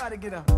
Everybody get up.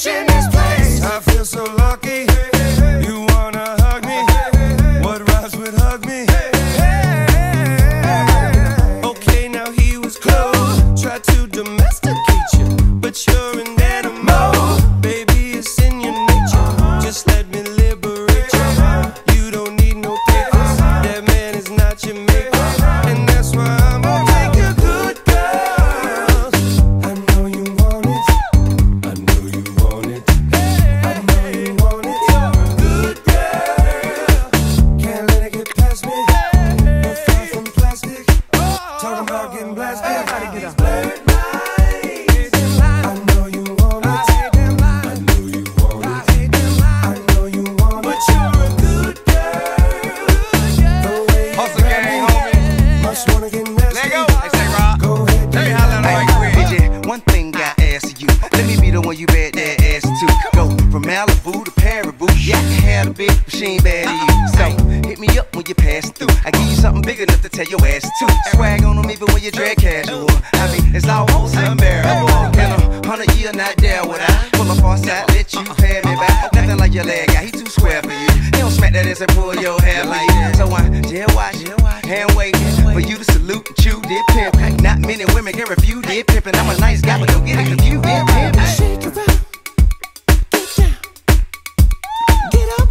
rich in this place. I feel so lucky. You wanna hug me? What rhymes with hug me? Okay, now he was close. Tried to domesticate you, but you're an animal. Baby, it's in your nature. Just let me liberate you. You don't need no papers. That man is not your maker. And that's why I'm gonna take a good girl. I know you want it. I know you want it. I know you want it. Good girl. Can't let it get past me. We're far from plastic. Talking about getting blasted. Everybody get up. Blurred lines. I know you want it. I know you want it. I know you want it. But you're a good girl. The way you Hustle gang, homie. must wanna get nasty. Let go. Hey, say Rob. Go ahead, Let me holler at him right quick. DJ, one thing I ask you. Let me be the one you bet that ass to. Go from Malibu to Paribu. Yeah, I can have a bitch, but she ain't bad to you. So hit me up when you pass through. I give you something big enough to tell your ass to. Swag on them even when you drag casual. I mean, it's almost unbearable. In 100 years, not there would I pull up on side, let you pay me back. Nothing like your leg guy, he too square for you. He don't smack that ass and pull your hair like that. So I jail watch, hand wait for you to salute and chew did pimp. Not many women can refuse did pimpin'. I'm a nice guy, but don't get it confused did pimp. shake it up, get down, get up.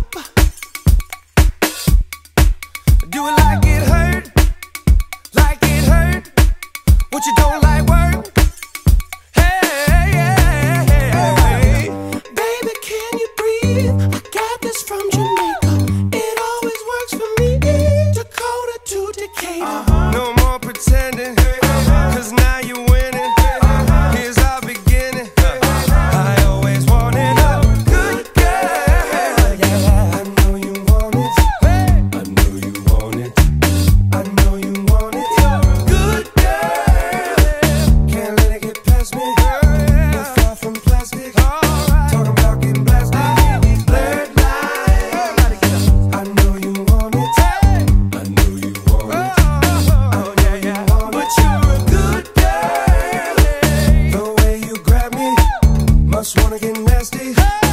Do it like it hurt, like it hurt. What you don't like work? Hey, baby, can you breathe? I got this from Jamaica. It always works for me. Dakota to Decatur. No more pretending, 'cause now you're winning. Here's our beginning. I always wanted a good girl. Yeah, I know you want it. I know you want it. I know you want it. Good girl. Can't let it get past me. We're far from plastic. Talking about getting blasted. Blurred lines. I know you want it. I know you want it. Oh yeah, yeah. But you're a good girl. The way you grab me, must wanna get nasty.